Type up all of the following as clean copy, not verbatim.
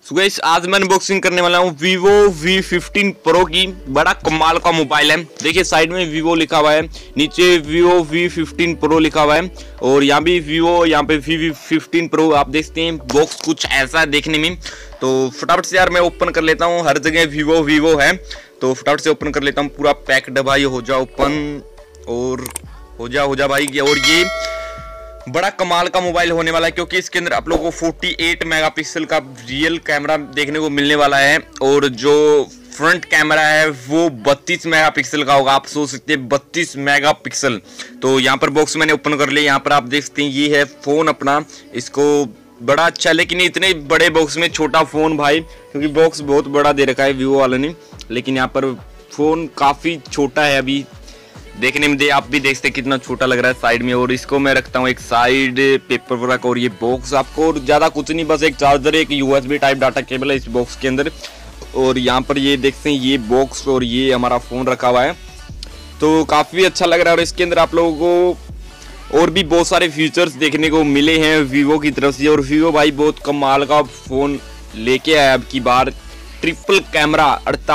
So guys आज मैं unboxing करने वाला हूँ Vivo V15 Pro की। बड़ा कमाल का मोबाइल है। देखिए साइड में Vivo लिखा हुआ है, नीचे Vivo V15 Pro लिखा हुआ है और यहाँ भी Vivo, यहाँ पे V15 Pro आप देखते हैं। बॉक्स कुछ ऐसा है देखने में। तो फटाफट से यार मैं ओपन कर लेता हूँ। हर जगह Vivo है तो फटाफट से ओपन कर लेता हूँ। पूरा पैक्ड भाई, हो जा ओपन और हो जा भाई। और ये बड़ा कमाल का मोबाइल होने वाला है क्योंकि इसके अंदर आप लोगों को 48 मेगापिक्सल का रियल कैमरा देखने को मिलने वाला है और जो फ्रंट कैमरा है वो 32 मेगापिक्सल का होगा। आप सोच सकते हैं 32 मेगापिक्सल। तो यहाँ पर बॉक्स मैंने ओपन कर लिया। यहाँ पर आप देख सकते हैं ये है फ़ोन अपना। इसको बड़ा अच्छा, लेकिन इतने बड़े बॉक्स में छोटा फ़ोन भाई, क्योंकि बॉक्स बहुत बड़ा दे रखा है Vivo वाले ने, लेकिन यहाँ पर फ़ोन काफ़ी छोटा है अभी देखने में। आप भी देख सकते कितना छोटा लग रहा है साइड में। और इसको मैं रखता हूँ एक साइड पेपर वर्क। और ये बॉक्स आपको ज़्यादा कुछ नहीं, बस एक चार्जर, एक USB टाइप डाटा केबल है इस बॉक्स के अंदर। और यहाँ पर ये देखते हैं ये बॉक्स और ये हमारा फ़ोन रखा हुआ है, तो काफ़ी अच्छा लग रहा है। और इसके अंदर आप लोगों को और भी बहुत सारे फीचर्स देखने को मिले हैं Vivo की तरफ से। और Vivo भाई बहुत कमाल का फ़ोन लेके आया अब की बार। ट्रिपल कैमरा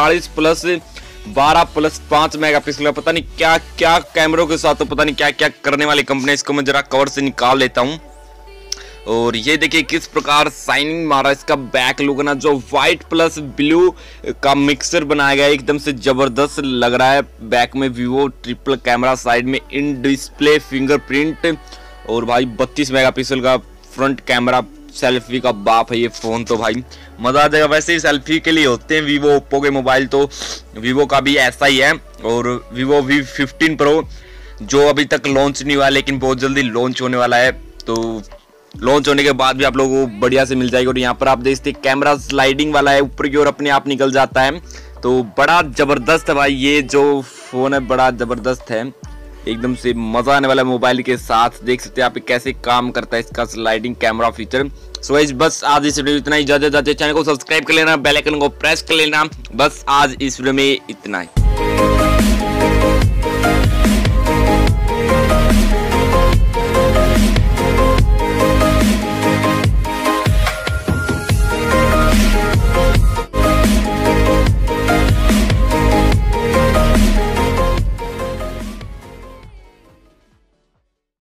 48+12+5 मेगापिक्सल का, पता नहीं क्या क्या कैमरों के साथ, तो पता नहीं क्या क्या करने वाली कंपनी। इसको मैं जरा कवर से निकाल लेता हूं। और ये देखिए किस प्रकार शाइनिंग मारा इसका बैक लुक ना, जो व्हाइट प्लस ब्लू का मिक्सर बनाया गया है, एकदम से जबरदस्त लग रहा है। बैक में Vivo ट्रिपल कैमरा, साइड में इन डिस्प्ले फिंगरप्रिंट और भाई 32 मेगापिक्सल का फ्रंट कैमरा। सेल्फी का बाप है ये फ़ोन, तो भाई मज़ा आ जाएगा। वैसे ही सेल्फी के लिए होते हैं Vivo, ओप्पो के मोबाइल, तो Vivo का भी ऐसा ही है। और Vivo V15 Pro जो अभी तक लॉन्च नहीं हुआ लेकिन बहुत जल्दी लॉन्च होने वाला है, तो लॉन्च होने के बाद भी आप लोगों को बढ़िया से मिल जाएगी। और यहाँ पर आप देखते हैं कैमरा स्लाइडिंग वाला है, ऊपर की ओर अपने आप निकल जाता है, तो बड़ा ज़बरदस्त है भाई। ये जो फ़ोन है बड़ा ज़बरदस्त है, एकदम से मजा आने वाला मोबाइल के साथ। देख सकते हैं आप कैसे काम करता है इसका sliding camera feature. So guys बस आज इस वीडियो में इतना ही। इजाजत, चैनल को सब्सक्राइब कर लेना, बेल आइकन को प्रेस कर लेना। बस आज इस वीडियो में इतना ही।